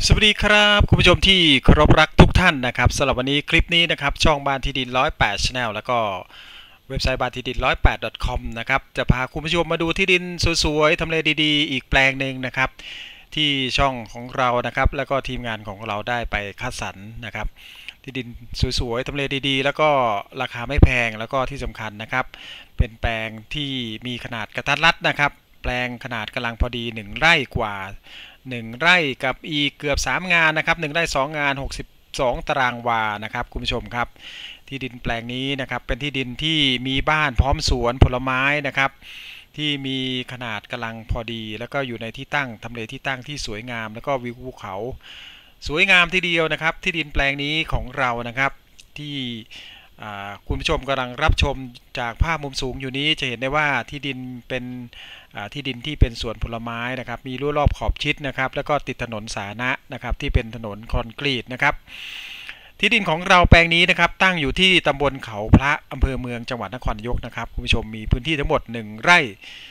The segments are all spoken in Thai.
สวัสดีครับคุณผู้ชมที่เคารพรักทุกท่านนะครับสำหรับวันนี้คลิปนี้นะครับช่องบ้านที่ดิน108 Channel แล้วก็เว็บไซต์บ้านที่ดิน108.com นะครับจะพาคุณผู้ชมมาดูที่ดินสวยๆทำเลดีๆอีกแปลงหนึ่งนะครับที่ช่องของเรานะครับแล้วก็ทีมงานของเราได้ไปคัดสรรนะครับที่ดินสวยๆทำเลดีๆแล้วก็ราคาไม่แพงแล้วก็ที่สำคัญนะครับเป็นแปลงที่มีขนาดกระทัดรัดนะครับแปลงขนาดกำลังพอดี1 ไร่กว่า1 ไร่กับอีกเกือบ3 งานนะครับ1 ไร่ 2 งาน62 ตารางวานะครับคุณผู้ชมครับที่ดินแปลงนี้นะครับเป็นที่ดินที่มีบ้านพร้อมสวนผลไม้นะครับที่มีขนาดกำลังพอดีแล้วก็อยู่ในที่ตั้งทำเลที่ตั้งที่สวยงามแล้วก็วิวภูเขาสวยงามทีเดียวนะครับที่ดินแปลงนี้ของเรานะครับที่คุณผู้ชมกำลังรับชมจากภาพมุมสูงอยู่นี้จะเห็นได้ว่าที่ดินเป็นที่ดินที่เป็นสวนผลไม้นะครับมีรั้วรอบขอบชิดนะครับแล้วก็ติดถนนสาธารณะนะครับที่เป็นถนนคอนกรีตนะครับที่ดินของเราแปลงนี้นะครับตั้งอยู่ที่ตำบลเขาพระอำเภอเมืองจังหวัดนครนายกนะครับคุณผู้ชมมีพื้นที่ทั้งหมด1 ไร่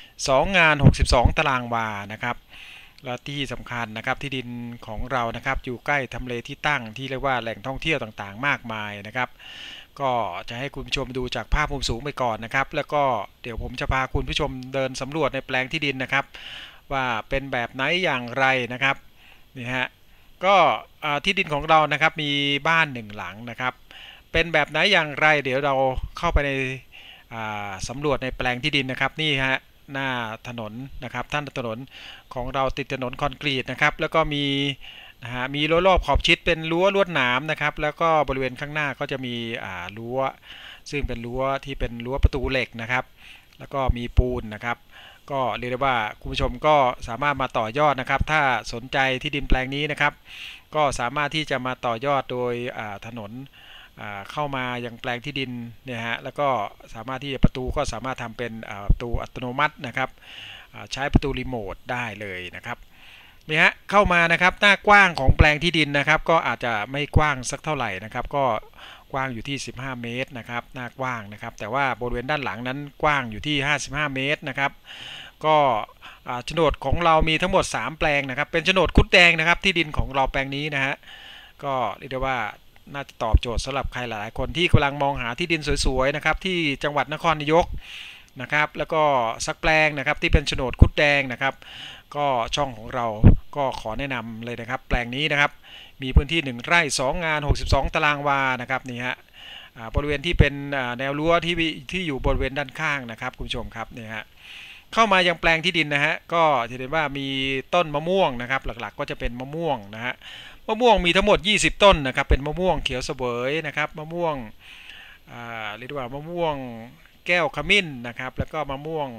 2 งาน62 ตารางวานะครับและที่สำคัญนะครับที่ดินของเรานะครับอยู่ใกล้ทำเลที่ตั้งที่เรียกว่าแหล่งท่องเที่ยวต่างๆมากมายนะครับก็จะให้คุณผู้ชมดูจากภาพมุมสูงไปก่อนนะครับแล้วก็เดี๋ยวผมจะพาคุณผู้ชมเดินสำรวจในแปลงที่ดินนะครับว่าเป็นแบบไหนอย่างไรนะครับนี่ฮะก็ที่ดินของเรานะครับมีบ้าน1 หลังนะครับเป็นแบบไหนอย่างไรเดี๋ยวเราเข้าไปในสำรวจในแปลงที่ดินนะครับนี่ฮะหน้าถนนนะครับท่านถนนของเราติดถนนคอนกรีตนะครับแล้วก็มีมีรั้วรอบขอบชิดเป็นรั้วลวดหนามนะครับแล้วก็บริเวณข้างหน้าก็จะมีรั้วซึ่งเป็นรั้วที่เป็นรั้วประตูเหล็กนะครับแล้วก็มีปูนนะครับก็เรียกได้ว่าคุณผู้ชมก็สามารถมาต่อยอดนะครับถ้าสนใจที่ดินแปลงนี้นะครับก็สามารถที่จะมาต่อยอดโดยถนนเข้ามายังแปลงที่ดินเนี่ยฮะแล้วก็สามารถที่ประตูก็สามารถทำเป็นประตูอัตโนมัตินะครับใช้ประตูรีโมทได้เลยนะครับนี่ฮะเข้ามานะครับหน้ากว้างของแปลงที่ดินนะครับก็อาจจะไม่กว้างสักเท่าไหร่นะครับก็กว้างอยู่ที่15 เมตรนะครับหน้ากว้างนะครับแต่ว่าบริเวณด้านหลังนั้นกว้างอยู่ที่55 เมตรนะครับก็โฉนดของเรามีทั้งหมด3 แปลงนะครับเป็นโฉนดคุดแดงนะครับที่ดินของเราแปลงนี้นะฮะก็เรียกได้ว่าน่าจะตอบโจทย์สำหรับใครหลายๆคนที่กำลังมองหาที่ดินสวยๆนะครับที่จังหวัดนครนายกนะครับแล้วก็สักแปลงนะครับที่เป็นโฉนดคุดแดงนะครับก็ช่องของเราก็ขอแนะนำเลยนะครับแปลงนี้นะครับมีพื้นที่1 ไร่ 2 งาน62 ตารางวานะครับนี่ฮะบริเวณที่เป็นแนวรั้วที่อยู่บริเวณด้านข้างนะครับคุณผู้ชมครับนี่ฮะเข้ามายังแปลงที่ดินนะฮะก็จะเห็นว่ามีต้นมะม่วงนะครับหลักๆก็จะเป็นมะม่วงนะฮะมะม่วงมีทั้งหมด20 ต้นนะครับเป็นมะม่วงเขียวเสวยนะครับมะม่วงเรียกว่ามะม่วงแก้วขมิ้นนะครับแล้วก็มะม่วง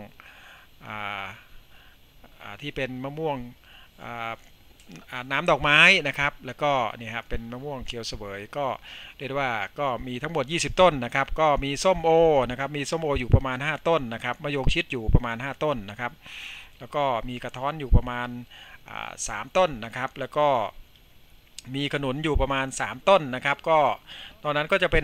ที่เป็นมะม่วงน้ำดอกไม้นะครับแล้วก็นี่ครับเป็นมะม่วงเขียวเสวยก็เรียกว่าก็มีทั้งหมด20 ต้นนะครับก็มีส้มโอนะครับมีส้มโออยู่ประมาณ5 ต้นนะครับมะยงชิดอยู่ประมาณ5 ต้นนะครับแล้วก็มีกระท้อนอยู่ประมาณ3 ต้นนะครับแล้วก็มีขนุนอยู่ประมาณ3 ต้นนะครับก็ตอนนั้นก็จะเป็น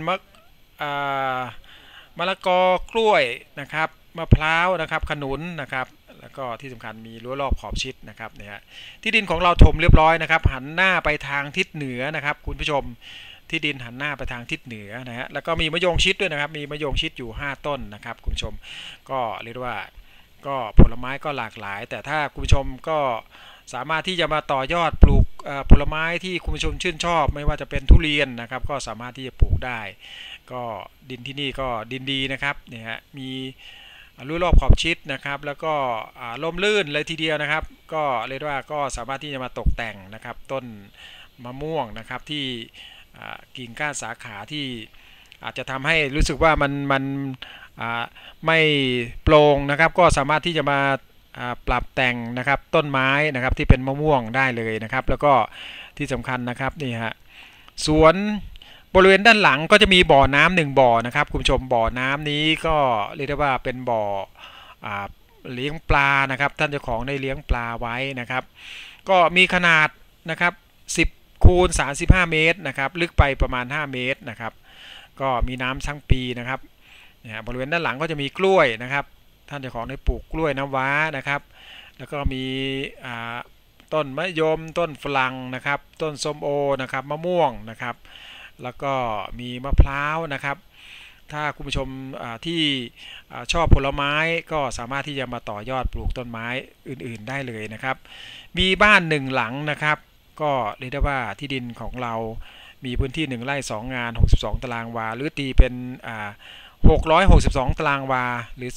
มะละกอกล้วยนะครับมะพร้าวนะครับขนุนนะครับแล้วก็ที่สำคัญมีรั้วรอบขอบชิดนะครับเนี่ยที่ดินของเราถมเรียบร้อยนะครับหันหน้าไปทางทิศเหนือนะครับคุณผู้ชมที่ดินหันหน้าไปทางทิศเหนือนะฮะแล้วก็มีมะยงชิดด้วยนะครับมีมะยงชิดอยู่5 ต้นนะครับคุณผู้ชมก็เรียกว่าก็ผลไม้ก็หลากหลายแต่ถ้าคุณผู้ชมก็สามารถที่จะมาต่อยอดปลูกผลไม้ที่คุณผู้ชมชื่นชอบไม่ว่าจะเป็นทุเรียนนะครับก็สามารถที่จะปลูกได้ก็ดินที่นี่ก็ดินดีนะครับเนี่ยฮะมีรั้วรอบขอบชิดนะครับแล้วก็ร่มรื่นเลยทีเดียวนะครับก็เรียกว่าก็สามารถที่จะมาตกแต่งนะครับต้นมะม่วงนะครับที่กิ่งก้านสาขาที่อาจจะทำให้รู้สึกว่ามันไม่โปร่งนะครับก็สามารถที่จะมาปรับแต่งนะครับต้นไม้นะครับที่เป็นมะม่วงได้เลยนะครับแล้วก็ที่สำคัญนะครับนี่ฮะสวนบริเวณด้านหลังก็จะมีบ่อน้ำ1 บ่อนะครับคุณผู้ชมบ่อน้ำนี้ก็เรียกได้ว่าเป็นบ่อเลี้ยงปลานะครับท่านเจ้าของได้เลี้ยงปลาไว้นะครับก็มีขนาดนะครับ10 คูณ 35 เมตรนะครับลึกไปประมาณ5 เมตรนะครับก็มีน้ำทั้งปีนะครับบริเวณด้านหลังก็จะมีกล้วยนะครับท่านเจ้าของได้ปลูกกล้วยน้ำว้านะครับแล้วก็มีต้นมะยมต้นฝรั่งนะครับต้นส้มโอนะครับมะม่วงนะครับแล้วก็มีมะพร้าวนะครับถ้าคุณผู้ชมที่ชอบผลไม้ก็สามารถที่จะมาต่อยอดปลูกต้นไม้อื่นๆได้เลยนะครับมีบ้าน1หลังนะครับก็เรียกได้ว่าที่ดินของเรามีพื้นที่1ไร่2งาน62ตารางวาหรือตีเป็น662ตารางวาหรือ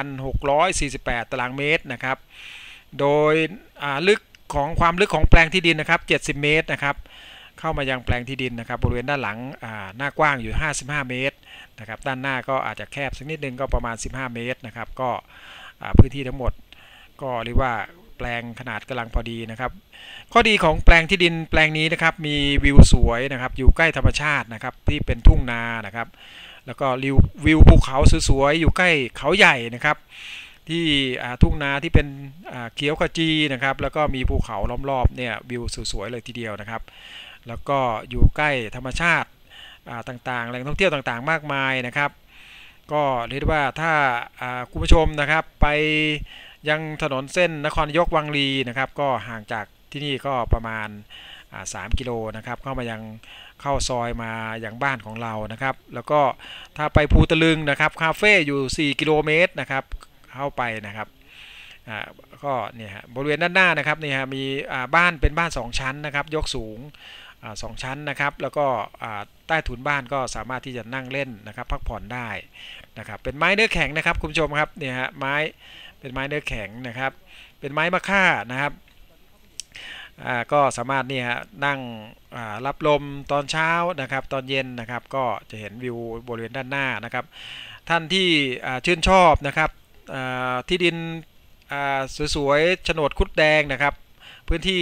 2,648 ตารางเมตรนะครับโดยลึกของความลึกของแปลงที่ดินนะครับ70เมตรนะครับเข้ามายังแปลงที่ดินนะครับบริเวณด้านหลังหน้ากว้างอยู่55เมตรนะครับด้านหน้าก็อาจจะแคบสักนิดนึงก็ประมาณ15เมตรนะครับก็พื้นที่ทั้งหมดก็เรียกว่าแปลงขนาดกำลังพอดีนะครับข้อดีของแปลงที่ดินแปลงนี้นะครับมีวิวสวยนะครับอยู่ใกล้ธรรมชาตินะครับที่เป็นทุ่งนานะครับแล้วก็วิวภูเขาสวยๆอยู่ใกล้เขาใหญ่นะครับที่ทุ่งนาที่เป็นเขียวขจีนะครับแล้วก็มีภูเขาล้อมรอบเนี่ยวิวสวยๆเลยทีเดียวนะครับแล้วก็อยู่ใกล้ธรรมชาติต่างๆแหล่งท่องเที่ยวต่างๆมากมายนะครับก็เรียกว่าถ้าคุณผู้ชมนะครับไปยังถนนเส้นนครนายกวังลีนะครับก็ห่างจากที่นี่ก็ประมาณ3 กิโลนะครับเข้ามายังเข้าซอยมาอย่างบ้านของเรานะครับแล้วก็ถ้าไปภูตะลึงนะครับคาเฟ่อยู่4 กิโลเมตรนะครับเข้าไปนะครับก็เนี่ยบริเวณด้านหน้านะครับนี่ฮะมีบ้านเป็นบ้าน2ชั้นนะครับยกสูง2ชั้นนะครับแล้วก็ใต้ถุนบ้านก็สามารถที่จะนั่งเล่นนะครับพักผ่อนได้นะครับเป็นไม้เนื้อแข็งนะครับคุณผู้ชมครับเนี่ยฮะไม้เป็นไม้เนื้อแข็งนะครับเป็นไม้มะค่านะครับก็สามารถนี่ฮะนั่งรับลมตอนเช้านะครับตอนเย็นนะครับก็จะเห็นวิวบริเวณด้านหน้านะครับท่านที่ชื่นชอบนะครับที่ดินสวยๆโฉนดคุดแดงนะครับพื้นที่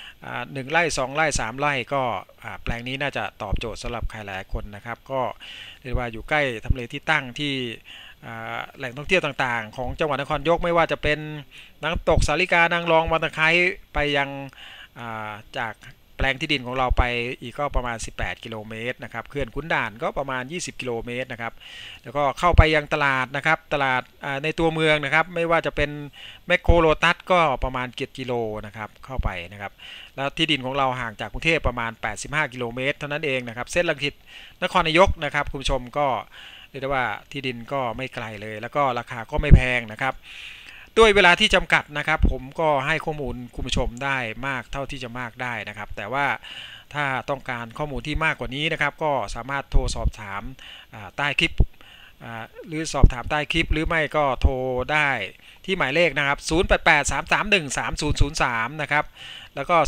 1ไร่2ไร่3ไร่ก็แปลงนี้น่าจะตอบโจทย์สำหรับใครหลายคนนะครับก็เรียกว่าอยู่ใกล้ทำเลที่ตั้งที่แหล่งท่องเที่ยวต่างๆของจังหวัดนครนายกไม่ว่าจะเป็นน้ำตกสาลิกานางรองวังตะไคร้ไปยังจากแปลงที่ดินของเราไปอีกก็ประมาณ18 กิโลเมตรนะครับเขื่อนขุนด่านก็ประมาณ20 กิโลเมตรนะครับแล้วก็เข้าไปยังตลาดนะครับตลาดในตัวเมืองนะครับไม่ว่าจะเป็นแมคโครโลตัสก็ประมาณ7 กิโลนะครับเข้าไปนะครับแล้วที่ดินของเราห่างจากกรุงเทพประมาณ85 กิโลเมตรเท่านั้นเองนะครับเส้นลังสิตนครนายกนะครับคุณผู้ชมก็เรียกได้ว่าที่ดินก็ไม่ไกลเลยแล้วก็ราคาก็ไม่แพงนะครับด้วยเวลาที่จำกัดนะครับผมก็ให้ข้อมูลคุณผู้ชมได้มากเท่าที่จะมากได้นะครับแต่ว่าถ้าต้องการข้อมูลที่มากกว่านี้นะครับก็สามารถโทรสอบถามใต้คลิปหรือสอบถามใต้คลิปหรือไม่ก็โทรได้ที่หมายเลขนะครับ0883313003นะครับแล้วก็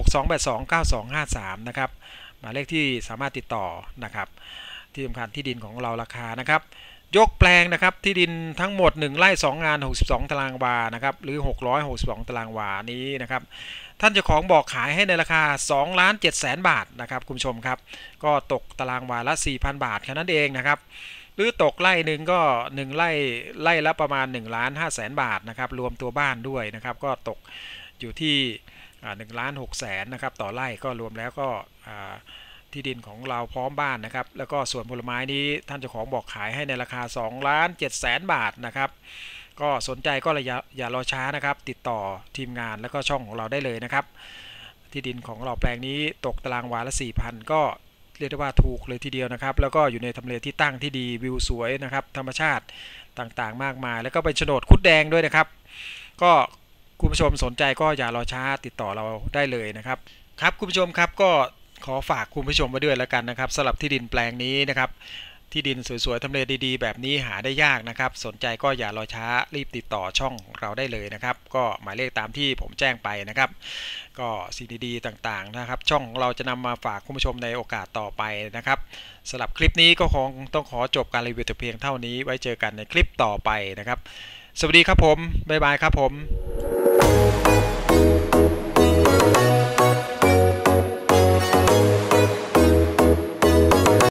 0962829253นะครับหมายเลขที่สามารถติดต่อนะครับที่สำคัญที่ดินของเราราคานะครับยกแปลงนะครับที่ดินทั้งหมด1ไร่2งาน62ตารางวานะครับหรือ662ตารางวานี้นะครับท่านเจ้าของบอกขายให้ในราคา2,700,000 บาทนะครับคุณผู้ชมครับก็ตกตารางวาละ 4,000 บาทแค่นั้นเองนะครับหรือตกไร่หนึ่งก็1ไร่ละประมาณ1,500,000 บาทนะครับรวมตัวบ้านด้วยนะครับก็ตกอยู่ที่1,600,000นะครับต่อไร่ก็รวมแล้วก็ที่ดินของเราพร้อมบ้านนะครับแล้วก็ส่วนผลไม้นี้ท่านเจ้าของบอกขายให้ในราคา2,700,000 บาทนะครับก็สนใจก็อย่ารอช้านะครับติดต่อทีมงานแล้วก็ช่องของเราได้เลยนะครับที่ดินของเราแปลงนี้ตกตารางวาละ 4,000 ก็เรียกได้ว่าถูกเลยทีเดียวนะครับแล้วก็อยู่ในทำเลที่ตั้งที่ดีวิวสวยนะครับธรรมชาติต่างๆมากมายแล้วก็เป็นโฉนดคุดแดงด้วยนะครับก็คุณผู้ชมสนใจก็อย่ารอช้าติดต่อเราได้เลยนะครับครับคุณผู้ชมครับก็ขอฝากคุณผู้ชมไว้ด้วยแล้วกันนะครับสำหรับที่ดินแปลงนี้นะครับที่ดินสวยๆทำเลดีๆแบบนี้หาได้ยากนะครับสนใจก็อย่ารอช้ารีบติดต่อช่องของเราได้เลยนะครับก็หมายเลขตามที่ผมแจ้งไปนะครับก็สิ่งดีๆต่างๆนะครับช่องของเราจะนำมาฝากคุณผู้ชมในโอกาสต่อไปนะครับสำหรับคลิปนี้ก็คงต้องขอจบการรีวิวแต่เพียงเท่านี้ไว้เจอกันในคลิปต่อไปนะครับสวัสดีครับผมบ๊ายบายครับผม